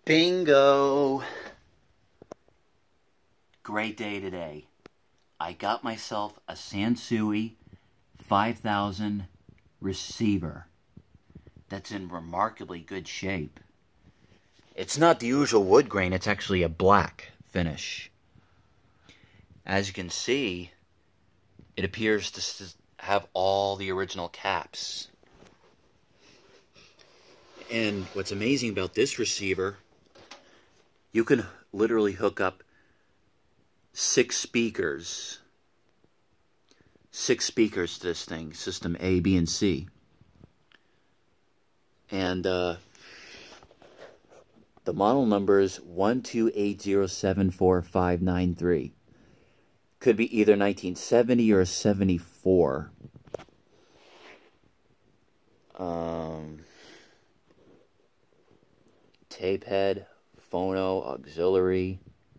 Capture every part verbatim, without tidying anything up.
Bingo! Great day today. I got myself a Sansui five thousand receiver that's in remarkably good shape. It's not the usual wood grain, it's actually a black finish. As you can see, it appears to have all the original caps. And what's amazing about this receiver, you can literally hook up six speakers. Six speakers to this thing, system A, B, and C. And uh, the model number is one two eight zero seven four five nine three. Could be either nineteen seventy or seventy-four. Um, tape head, phono, auxiliary.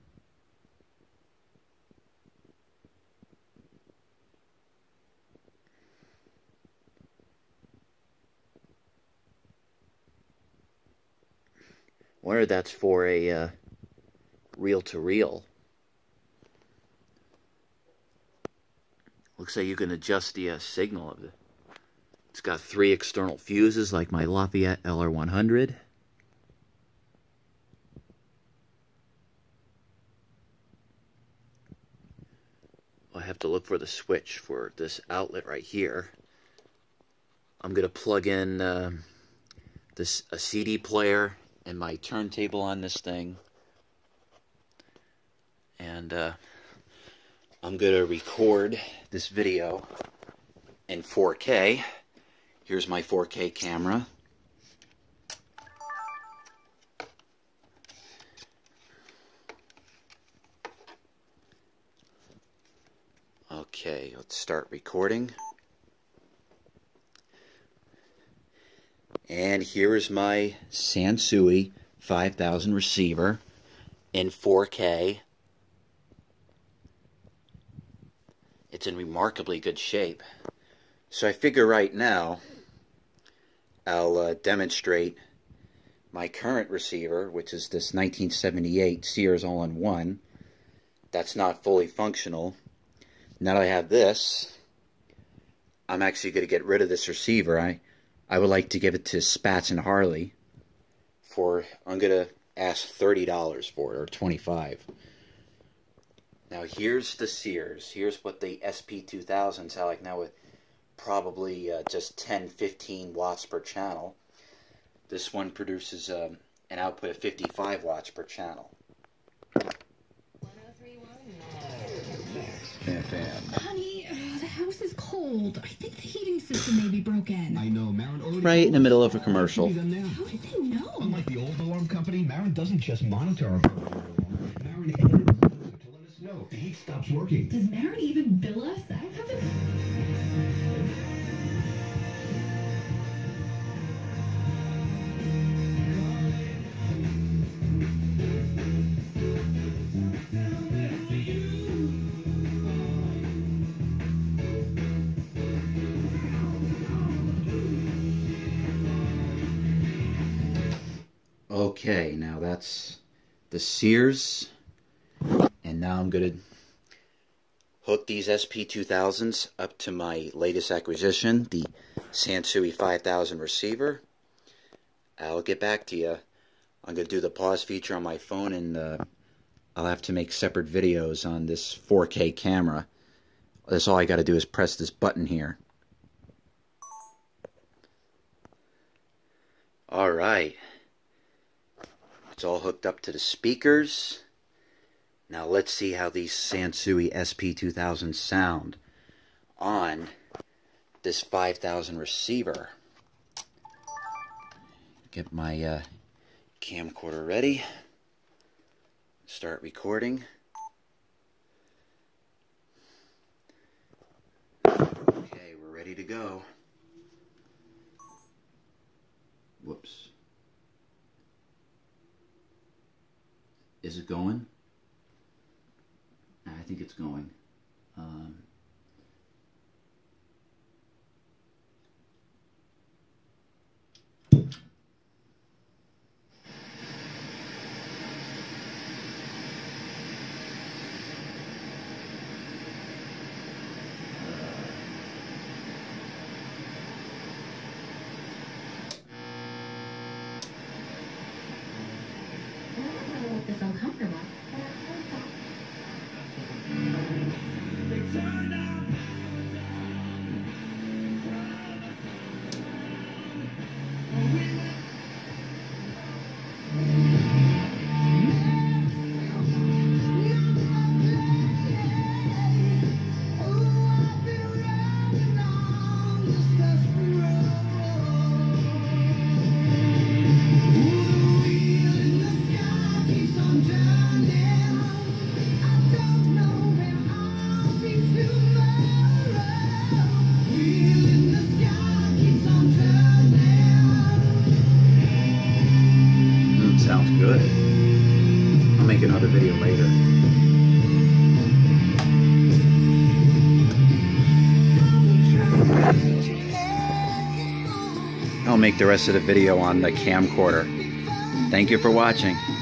Wonder that's for a uh, reel-to-reel. Looks like you can adjust the uh, signal of it. It's got three external fuses like my Lafayette L R one hundred. I have to look for the switch for this outlet right here. I'm going to plug in uh, this a C D player and my turntable on this thing. And uh, I'm going to record this video in four K. Here's my four K camera. Okay, let's start recording. And here is my Sansui five thousand receiver in four K. It's in remarkably good shape. So I figure right now I'll uh, demonstrate my current receiver, which is this nineteen seventy-eight Sears all-in-one. That's not fully functional. Now that I have this, I'm actually going to get rid of this receiver. I I would like to give it to Spats and Harley for, I'm going to ask thirty dollars for it, or twenty-five dollars. Now here's the Sears. Here's what the S P two thousand sound like now with probably uh, just ten, fifteen watts per channel. This one produces um, an output of fifty-five watts per channel. Fan, fan. Honey, uh, the house is cold. I think the heating system may be broken. I know, Marin already... Right in the middle of a commercial. How did they know? Unlike the old alarm company, Marin doesn't just monitor our burglar alarm. Marin edits the sensor to let us know if the heat stops working. Does Marin even bill us? I haven't... Okay, now that's the Sears, and now I'm going to hook these S P two thousands up to my latest acquisition, the Sansui five thousand receiver. I'll get back to you. I'm going to do the pause feature on my phone, and uh, I'll have to make separate videos on this four K camera. That's all I got to do is press this button here. Alright. It's all hooked up to the speakers. Now let's see how these Sansui S P two thousand sound on this five thousand receiver. Get my uh, camcorder ready. Start recording. Okay, we're ready to go. Whoops. Is it going? I think it's going. Um, it's uncomfortable. Sounds good. I'll make another video later. I'll make the rest of the video on the camcorder. Thank you for watching.